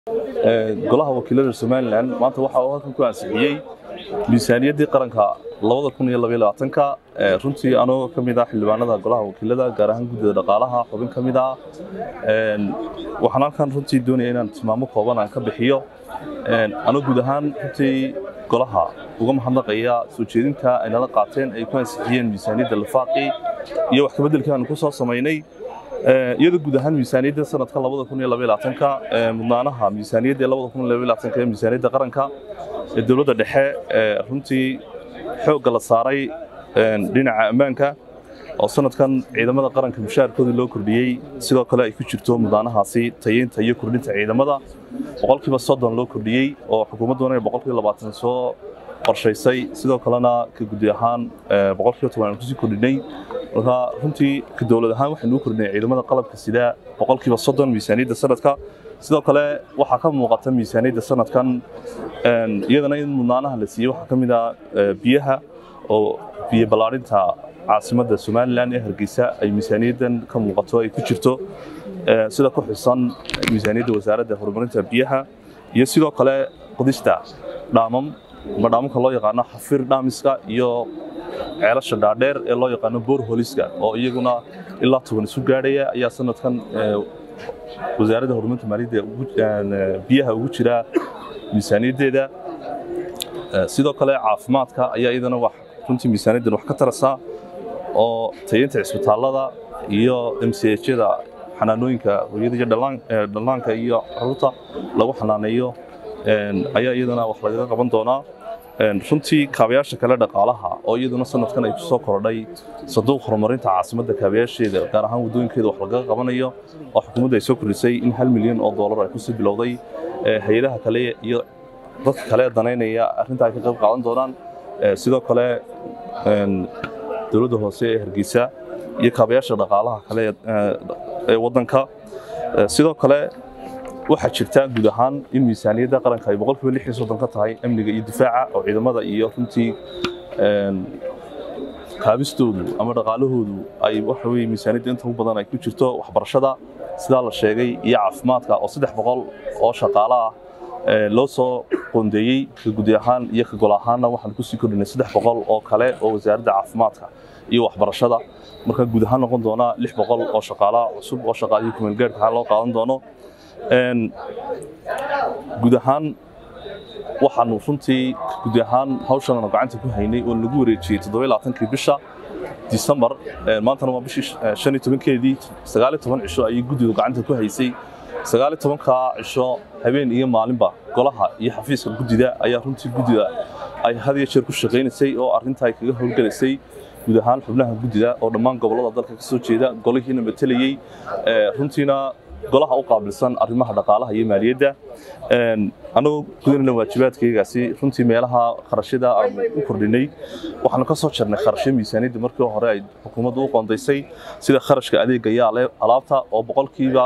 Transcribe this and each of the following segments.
golaha wakiilada Somaliland maanta waxa uu halkan ku ansixiyay miisaaniyadii qaranka 2022 runtii anoo kamid ah xildhibaanada golaha wakiilada gaar ahaan guddiga dhaqaalaha xubin kamid ah waxaan halkan runtii doonayaa inaan tilmaamo kooban aan ka bixiyo anoo guud ahaan runtii golaha uga mahadnaqaya soo jeedinta ay nala qaateen ay ku ansixiyeen miisaaniyadda lifaaqi iyo wax ka beddelka aan ku soo sameynay iyada guud ahaan miisaaniyadda sanadka 2022 mudnaanaha miisaaniyadda 2022 ee miisaaniyadda qaranka ee dawladda dhexe runtii xoog la saaray dhinaca ammaanka oo sanadkan ciidamada qaranka mushaarkooda loo kordhiyay sidoo kale ay ku jirto mudnaanahaasi tayeynta iyo kordhinta ciidamada 30% loo kordhiyay oo xukuumaduna 20% soo qorshaysay sidoo kalena ka gudi ahaan 10% ku sii kordhinay marka runtii ka dawlad ahaan waxaan u kordhinay ciidamada qalabka sida 30% miisaaniyadda sanadka sidoo kale waxa ka muuqata miisaaniyadda sanadkan iyadana in mudnaanaha la siiyay waxa kamid ah biyaha oo biyo balaarinta caasimadda Somaliland ee Hargeysa ay miisaaniyaddan ka muuqato ay ku jirto sida ku xisan miisaaniyadda wasaaradda horumarinta biyaha iyo sidoo kale qodista madhaamka loo yaqaan xafir dhaamiska iyo ceelasha dhaadheer ee loo yaqaan boreholiska oo iyaguna ilaa 10 isu gaadhaya ayaa sanadkan wasaaradda horumarinta maaliyadda biyaha ugu jira miisaaniyaddeeda sidoo kale caafimaadka ayaa iyadana wax runtii miisaaniyaddan wax ka tarasa oo tayeynta isbitaalada iyo MCH-da xanaanooyinka hooyada iyo dhallaanka iyo carruurta lagu xanaaneeyo ayaa iyadana wax laga qaban doonaa runtii kaabayaasha kale dhaqaalaha oo iyaduna sanadkan ay ku soo kordhay saduuq horumarinta caasimadda kaabayaasheeda gaar ahaan wadooyinkeeda wax laga qabanayo oo xukuumadda ay soo kordhisay in $1 milyan ay ku sii bilowday hay'adaha kale iyo dadka kale danaynaya arrinta ay ka qayb qaadan doonaan sidoo kale dawladda hoose ee Hargeysa iyo kaabayaasha dhaqaalaha kale ee wadanka sidoo kale waxa jirta guud ahaan in miisaaniyadda qaranka ay 6% ka tahay amniga iyo difaaca oo ciidamada iyo runtii kaabistoodu ama dhaqaalahoodu ay wax weey miisaaniyadda inta ugu badan ay ku jirto waxbarashada sida la sheegay iyo caafimaadka oo 300 oo shaqaale ah loo soo qoondeeyay gudi ahaan iyo ka gol ahaanna waxaan ku sii kordhinay 300 oo kale oo wasaaradda caafimaadka iyo waxbarashada marka guud ahaan noqon doona 600 oo shaqaale cusub oo shaqaalihii ku meel gaarka loo qaadan doono guud ahaan waxaanu runtii guud ahaan hawshan gacanta ku haynay oo lagu wareejiyay 27 bisha December maantana waa bishii 15keedii 19 cisho ay guddidu gacanta ku haysay 19ka cisho habeen iyo maalinba golaha iyo xafiiska guddida ayaa runtii guddida ay had iyo jeer ku shaqeynaysay oo arrinta ay kaga howlgalaysay guud ahaan xubnaha guddida oo dhammaan gobolada dalka ka soo jeeda golihiina matalayay runtiina golaha u qaabilsan arrimaha dhaqaalaha iyo maaliyadda anoo gudana waajibaadkaygaasi runtii meelaha qarashada aan u kordhinay waxaan ka soo jarnay qarashyo miisaaniyadda markii hore ay xukuumaddu u qoondaysay sida kharashka adeegga iyo alaabta oo boqolkiiba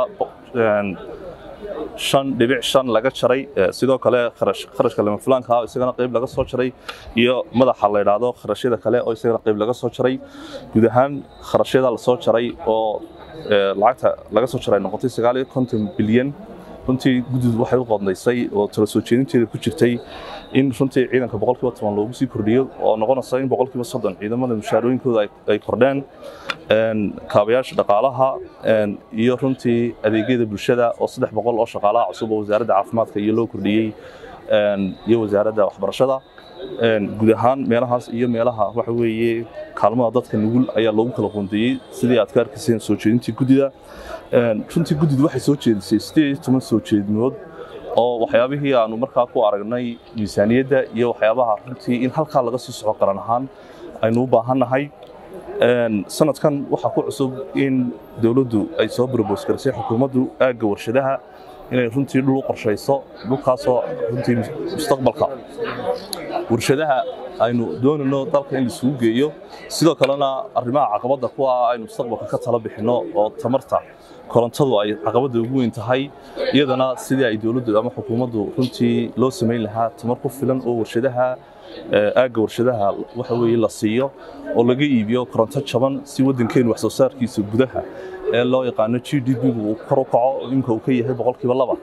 5.5 laga jaray sidoo kale kharashka lama fulaanka isagana qayb laga soo jaray iyo madaxa la yiraahdo kharashyada kale oo isagana qayb laga soo jaray guud ahaan kharashyada la soo jaray oo lacagta laga soo jaray noqotay 9.50 bilyan runtii guddidu waxay u qoondaysay oo talo soo jeedinteeda ku jirtay in runtii ciidanka 10% loogu sii kordhiyo oo noqonaysa in 30% ciidamada mushaarooyinkooda ay kordhaan kaabayaasha dhaqaalaha iyo runtii adeegyada bulshada oo 300 oo shaqaalaha cusub oo wasaaradda caafimaadka iyo loo kordhiyay iyo wasaaradda waxbarashada guud ahaan meelahaas iyo meelaha waxa weeye kaalmada dadka nugul ayaa loogu kala qoondeeyay sidii aad ka arkayseen soo jeedintii guddida runtii guddidu waxay soo jeedisay 18 soo jeedimood oo waxyaabihii aanu markaa ku aragnay miisaaniyadda iyo waxyaabaha runtii in halka laga sii socdo qaran ahaan aynu u baahanahay sanadkan waxa ku cusub in dawladdu ay soo propose garsay xukuumaddu aagga warshadaha inay runtii dhul u qorshayso dhulkaasoo runtii mustaqbalka warshadaha aynu doonayno dalka in la isugu geeyo sidoo kalena arrimaha caqabadda ku ah aynu mustaqbalka ka tala bixino oo tamarta korontadu ay caqabadda ugu weyn tahay iyadana sidii ay dawladdu ama xukuumaddu runtii loo sameyn lahaa tamar ku filan oo warshadaha aagga warshadaha waxa weeye la siiyo oo laga iibiyo koronto jaban si waddankeenu wax soo saarkiisa gudaha ee loo yaqaan GDP uu kor u kaco inka uu ka yahay 2%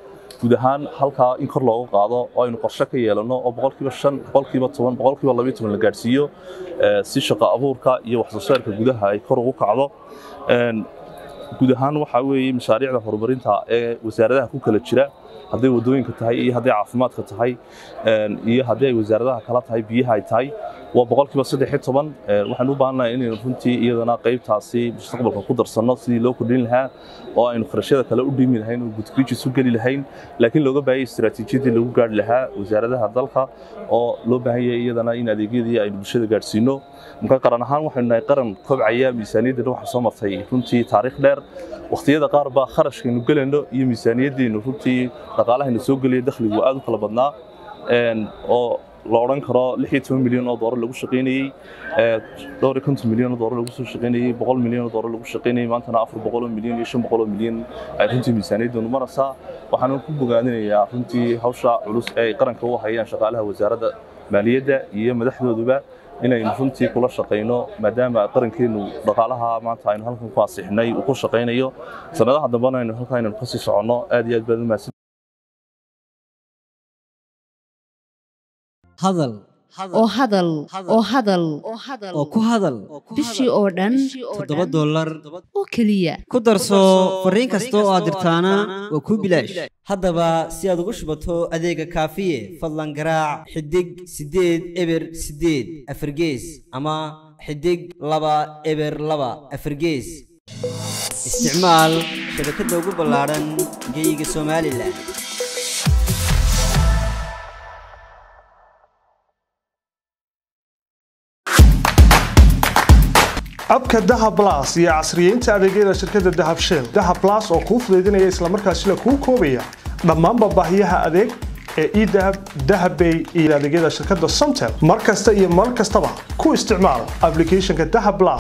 guud ahaan halkaa in kor loogu qaado oo aynu qorshe ka yeelano oo 5%, 10%, 12% la gaarsiiyo si shaqo abuurka iyo wax soo saarka gudaha ay kor ugu kacdo guud ahaan waxa weeye mashaariicda horumarinta ee wasaaradaha ku kala jira hadday wadooyinka tahay iyo hadday caafimaadka tahay iyo hadday ay wasaaradaha kala tahay biyaha ay tahay waa 13% waxaan u baahanahay inaynu runtii iyadana qaybtaasi mustaqbalka ku darsano sidii loo kordhin lahaa oo aynu kharashyada kale u dhimi lahayn oo gudkiisu gali lahayn laakiin looga baahay istiraatiijiyadii lagu gaari lahaa wasaaradaha dalka oo loo baahan yahay iyadana in adeegyadii aynu bulshada gaarsiino marka qaran ahaan waxaynu nahay qaran kobcaya miisaaniyadda waxa soo martay runtii taariikh dheer waqtiyada qaar ba kharashkaynu galayno iyo miisaaniyaddeenu runtii dhaqaalahayna soo galiyay dakhligu aad u kala badnaa oo la oran karo 16 milyan oo dollar lagu shaqeynayay 250 milyan oo dollar lagu soo shaqeynayay 100 milyan oo dollar lagu shaqeynayay maantana 400 milyan iyo 500 milyan ay runtii miisaaniyaddu maraysaa waxaan ku bogaadinayaa runtii hawsha culus ee qaranka u hayaan shaqaalaha wasaaradda maaliyadda iyo madaxdooduba inaynu runtii kula shaqeyno maadaama qarankeenu dhaqaalaha maanta aynu halkan ku ansixinay uu ku shaqeynayo sanadaha dambana aynu halkan ka sii socono aad iyo aad baad u mahadsan hadal oo ku hadal bishii oo dhan $7 oo kaliya ku darso fariin kasta oo aad dirtaana waa ku bilaash haddaba si aad ugu shubato adeega kaafiye fadlan garaac xidig 8 eber 8 afargees ama xidig 2 eber 2 afargees isticmaal shabakadda ugu ballaaran geyga Soomaaliland abka Dahab Plus iyo casriyeynta adeegyada shirkadda Dahab Shell Dahab Plus oo kuu fududeynaya isla markaasina kuu koobaya dhammaan baahiyaha adeeg ee eDahab Dahabbay iyo adeegyada shirkadda Somtel markasta iyo mar kastaba ku isticmaal applicationka Dahab Plus